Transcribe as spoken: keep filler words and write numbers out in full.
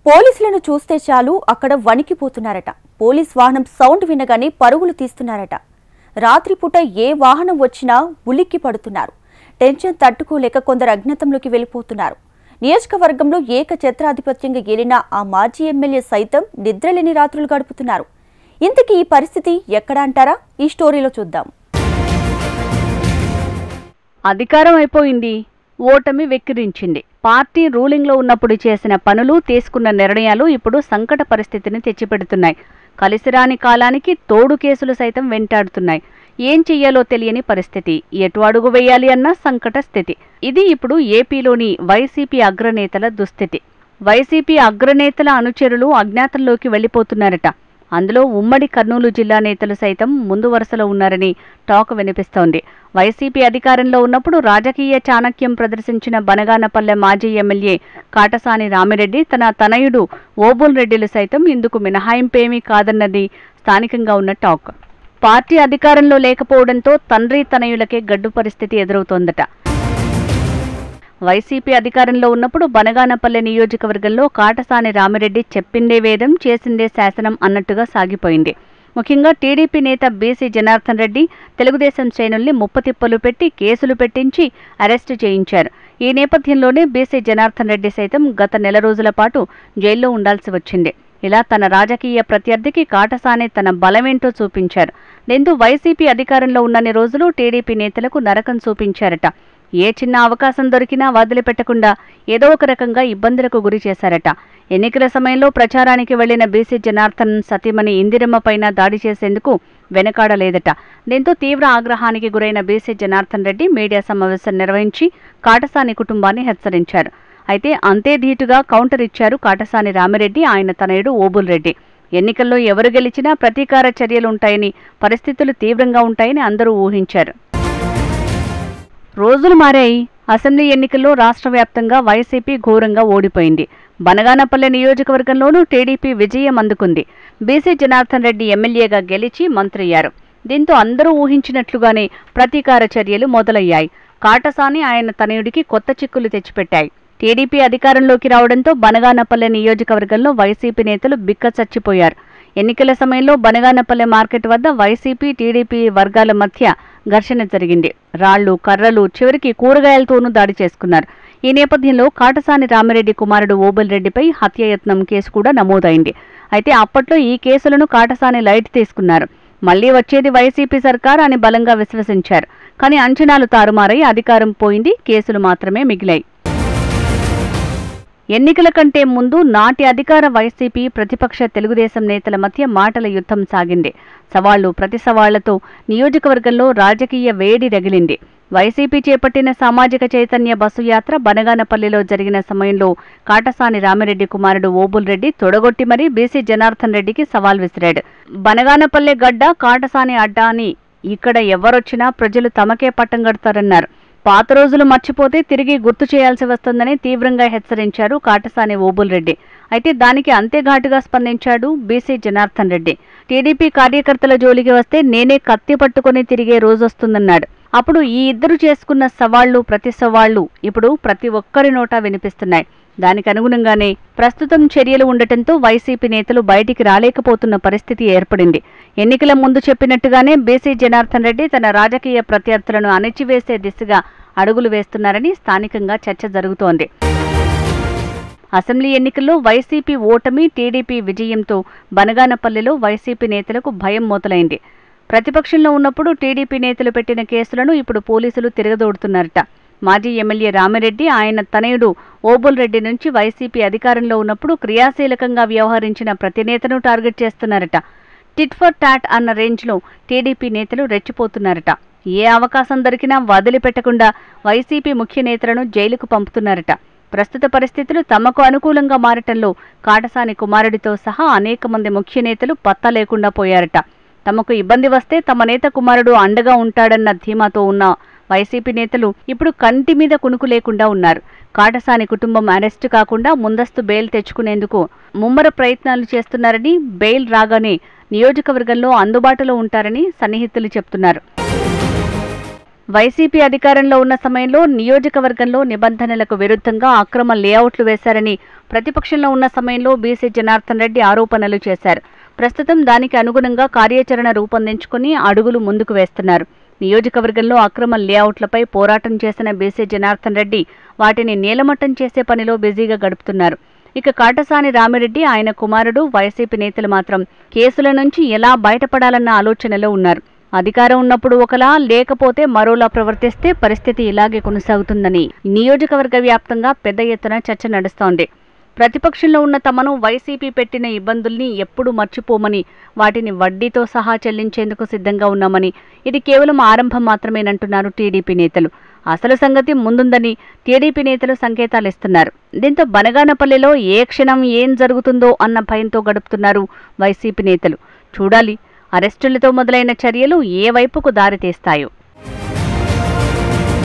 పోలీసులను చూస్తే చాలు అక్కడ వణికిపోతున్నారట. పోలీస్ వాహనం సౌండ్ వినగానే పరుగులు తీస్తున్నారట. రాత్రిపూట ఏ వాహనం వచ్చినా ఉలిక్కి పడుతున్నారు. టెన్షన్ తట్టుకోలేక కొందరు అజ్ఞాతంలోకి వెళ్ళిపోతున్నారు. నియోజకవర్గంలో ఏకఛత్రాధిపత్యంగా ఏలిన ఆ మాజీ ఎమ్మెల్యే సైతం నిద్రలేని రాత్రులు గడుపుతున్నారు. ఇంతకీ ఈ పరిస్థితి ఎక్కడ అంటారా? ఈ స్టోరీలో చూద్దాం. అధికారం అయిపోయింది, ఓటమి వెక్కిరించింది. పార్టీ రూలింగ్లో ఉన్నప్పుడు చేసిన పనులు, తీసుకున్న నిర్ణయాలు ఇప్పుడు సంకట పరిస్థితిని తెచ్చిపెడుతున్నాయి. కలిసిరాని కాలానికి తోడు కేసులు సైతం వెంటాడుతున్నాయి. ఏం చెయ్యాలో తెలియని పరిస్థితి, ఎటు అడుగు వేయాలి అన్న సంకట స్థితి. ఇది ఇప్పుడు ఏపీలోని వైసీపీ అగ్రనేతల దుస్థితి. వైసీపీ అగ్రనేతల అనుచరులు అజ్ఞాతంలోకి వెళ్లిపోతున్నారట. అందులో ఉమ్మడి కర్నూలు జిల్లా నేతలు సైతం ముందు వరుసలో ఉన్నారని టాక్ వినిపిస్తోంది. వైసీపీ అధికారంలో ఉన్నప్పుడు రాజకీయ చాణక్యం ప్రదర్శించిన బనగానపల్లె మాజీ ఎమ్మెల్యే కాటసాని రామిరెడ్డి తన తనయుడు ఓబుల్ రెడ్డిలు సైతం ఇందుకు మినహాయింపేమీ కాదన్నది స్థానికంగా ఉన్న టాక్. పార్టీ అధికారంలో లేకపోవడంతో తండ్రి తనయులకే గడ్డు పరిస్థితి ఎదురవుతోందట. వైసీపీ అధికారంలో ఉన్నప్పుడు బనగానపల్లె నియోజకవర్గంలో కాటసాని రామిరెడ్డి చెప్పిందే వేదం, చేసిందే శాసనం అన్నట్టుగా సాగిపోయింది. ముఖ్యంగా టీడీపీ నేత బీసీ జనార్దన్ రెడ్డి తెలుగుదేశం శ్రేణుల్ని ముప్పతిప్పలు పెట్టి కేసులు పెట్టించి అరెస్టు చేయించారు. ఈ నేపథ్యంలోనే బీసీ జనార్దన్ రెడ్డి సైతం గత నెల రోజుల పాటు జైల్లో ఉండాల్సి వచ్చింది. ఇలా తన రాజకీయ ప్రత్యర్థికి కాటసానే తన బలమేంటో చూపించారు. దీంతో వైసీపీ అధికారంలో ఉన్నన్ని రోజులు టీడీపీ నేతలకు నరకం చూపించారట. ఏ చిన్న అవకాశం దొరికినా వదిలిపెట్టకుండా ఏదో ఒక రకంగా ఇబ్బందులకు గురి చేశారట. ఎన్నికల సమయంలో ప్రచారానికి వెళ్లిన బీసీ జనార్దన్ సతీమణి ఇందిరమ్మ పైన దాడి చేసేందుకు వెనకాడలేదట. దీంతో తీవ్ర ఆగ్రహానికి గురైన బీసీ జనార్దన్ రెడ్డి మీడియా సమావేశం నిర్వహించి కాటసాని కుటుంబాన్ని హెచ్చరించారు. అయితే అంతే ధీటుగా కౌంటర్ ఇచ్చారు కాటసాని రామిరెడ్డి, ఆయన తనయుడు ఓబుల్ రెడ్డి. ఎన్నికల్లో ఎవరు గెలిచినా ప్రతీకార చర్యలుంటాయని, పరిస్థితులు తీవ్రంగా ఉంటాయని అందరూ ఊహించారు. రోజులు మారాయి. అసెంబ్లీ ఎన్నికల్లో రాష్ట్ర వ్యాప్తంగా వైసీపీ ఘోరంగా ఓడిపోయింది. బనగానపల్లె నియోజకవర్గంలోనూ టీడీపీ విజయం అందుకుంది. బీసీ జనార్దన్ రెడ్డి ఎమ్మెల్యేగా గెలిచి మంత్రి అయ్యారు. దీంతో అందరూ ఊహించినట్లుగానే ప్రతీకార చర్యలు మొదలయ్యాయి. కాటసాని ఆయన తనయుడికి కొత్త చిక్కులు తెచ్చిపెట్టాయి. టీడీపీ అధికారంలోకి రావడంతో బనగానపల్లె నియోజకవర్గంలో వైసీపీ నేతలు బిక్క చచ్చిపోయారు. ఎన్నికల సమయంలో బనగానపల్లె మార్కెట్ వద్ద వైసీపీ, టీడీపీ వర్గాల మధ్య ఘర్షణ జరిగింది. రాళ్లు, కర్రలు, చివరికి కూరగాయలతోనూ దాడి చేసుకున్నారు. ఈ నేపథ్యంలో కాటసాని రామిరెడ్డి కుమారుడు ఓబుల్ రెడ్డిపై హత్యాయత్నం కేసు కూడా నమోదైంది. అయితే అప్పట్లో ఈ కేసులను కాటసాని లైట్ తీసుకున్నారు. మళ్లీ వచ్చేది వైసీపీ సర్కార్ అని బలంగా విశ్వసించారు. కానీ అంచనాలు తారుమారై అధికారం పోయింది, కేసులు మాత్రమే మిగిలాయి. ఎన్నికల కంటే ముందు నాటి అధికార వైసీపీ, ప్రతిపక్ష తెలుగుదేశం నేతల మధ్య మాటల యుద్ధం సాగింది. సవాళ్లు, ప్రతి సవాళ్లతో నియోజకవర్గంలో రాజకీయ వేడి రగిలింది. వైసీపీ చేపట్టిన సామాజిక చైతన్య బస్సు యాత్ర బనగానపల్లిలో జరిగిన సమయంలో కాటసాని రామిరెడ్డి కుమారుడు ఓబుల్ రెడ్డి తొడగొట్టి మరీ బీసీ జనార్దన్ రెడ్డికి సవాల్ విసిరాడు. బనగానపల్లె గడ్డ కాటసాని అడ్డా అని, ఇక్కడ ఎవరొచ్చినా ప్రజలు తమకే పట్టం కడతారన్నారు. పాత రోజులు మర్చిపోతే తిరిగి గుర్తు చేయాల్సి వస్తుందని తీవ్రంగా హెచ్చరించారు కాటసాని ఓబుల్ రెడ్డి. అయితే దానికి అంతే ఘాటుగా స్పందించాడు బీసీ జనార్దన్ రెడ్డి. టీడీపీ కార్యకర్తల జోలికి వస్తే నేనే కత్తి పట్టుకుని తిరిగే రోజొస్తుందన్నాడు. అప్పుడు ఈ ఇద్దరు చేసుకున్న సవాళ్లు, ప్రతి సవాళ్లు ఇప్పుడు ప్రతి ఒక్కరి నోటా వినిపిస్తున్నాయి. దానికి అనుగుణంగానే ప్రస్తుతం చర్యలు ఉండటంతో వైసీపీ నేతలు బయటికి రాలేకపోతున్న పరిస్థితి ఏర్పడింది. ఎన్నికల ముందు చెప్పినట్టుగానే బీసీ జనార్దన్ రెడ్డి తన రాజకీయ ప్రత్యర్థులను అణిచివేసే దిశగా అడుగులు వేస్తున్నారని స్థానికంగా చర్చ జరుగుతోంది. అసెంబ్లీ ఎన్నికల్లో వైసీపీ ఓటమి, టీడీపీ విజయంతో బనగానపల్లెలో వైసీపీ నేతలకు భయం మొదలైంది. ప్రతిపక్షంలో ఉన్నప్పుడు టీడీపీ నేతలు పెట్టిన కేసులను ఇప్పుడు పోలీసులు తిరగదోడుతున్నారట. మాజీ ఎమ్మెల్యే రామిరెడ్డి, ఆయన తనయుడు ఓబుల్ రెడ్డి నుంచి వైసీపీ అధికారంలో ఉన్నప్పుడు క్రియాశీలకంగా వ్యవహరించిన ప్రతి నేతను టార్గెట్ చేస్తున్నారట. టిట్ ఫర్ టాట్ అన్న రేంజ్లో టీడీపీ నేతలు రెచ్చిపోతున్నారట. ఏ అవకాశం దొరికినా వదిలిపెట్టకుండా వైసీపీ ముఖ్య నేతలను జైలుకు పంపుతున్నారట. ప్రస్తుత పరిస్థితులు తమకు అనుకూలంగా మారటంలో కాటసాని కుమారుడితో సహా అనేక మంది ముఖ్య నేతలు పత్తా లేకుండా పోయారట. తమకు ఇబ్బంది వస్తే తమ నేత కుమారుడు అండగా ఉంటాడన్న ధీమాతో ఉన్న వైసీపీ నేతలు ఇప్పుడు కంటి మీద కునుకు లేకుండా ఉన్నారు. కాటసాని కుటుంబం అరెస్టు కాకుండా ముందస్తు బెయిల్ తెచ్చుకునేందుకు ముమ్మర ప్రయత్నాలు చేస్తున్నారని, బెయిల్ రాగానే నియోజకవర్గంలో అందుబాటులో ఉంటారని సన్నిహితులు చెప్తున్నారు. వైసీపీ అధికారంలో ఉన్న సమయంలో నియోజకవర్గంలో నిబంధనలకు విరుద్ధంగా అక్రమ లేఅవుట్లు వేశారని ప్రతిపక్షంలో ఉన్న సమయంలో బీసీ జనార్దన్ రెడ్డి ఆరోపణలు చేశారు. ప్రస్తుతం దానికి అనుగుణంగా కార్యాచరణ రూపొందించుకుని అడుగులు ముందుకు వేస్తున్నారు. నియోజకవర్గంలో అక్రమ లేఅవుట్లపై పోరాటం చేసిన బీసీ జనార్దన్ రెడ్డి వాటిని నేలమట్టం చేసే పనిలో బిజీగా గడుపుతున్నారు. ఇక కాటసాని రామిరెడ్డి, ఆయన కుమారుడు, వైసీపీ నేతలు మాత్రం కేసుల నుంచి ఎలా బయటపడాలన్న ఆలోచనలో ఉన్నారు. అధికారం ఉన్నప్పుడు ఒకలా, లేకపోతే మరోలా ప్రవర్తిస్తే పరిస్థితి ఇలాగే కొనసాగుతుందని నియోజకవర్గ వ్యాప్తంగా పెద్ద ఎత్తున చర్చ నడుస్తోంది. ప్రతిపక్షంలో ఉన్న తమను వైసీపీ పెట్టిన ఇబ్బందుల్ని ఎప్పుడు మర్చిపోమని, వాటిని వడ్డీతో సహా చెల్లించేందుకు సిద్ధంగా ఉన్నామని, ఇది కేవలం ఆరంభం మాత్రమేనంటున్నారు టీడీపీ నేతలు. అసలు సంగతి ముందుందని టీడీపీ నేతలు సంకేతాలిస్తున్నారు. దీంతో బనగానపల్లిలో ఏ క్షణం ఏం జరుగుతుందో అన్న భయంతో గడుపుతున్నారు వైసీపీ నేతలు. చూడాలి, అరెస్టులతో మొదలైన చర్యలు ఏ వైపుకు దారితీస్తాయో.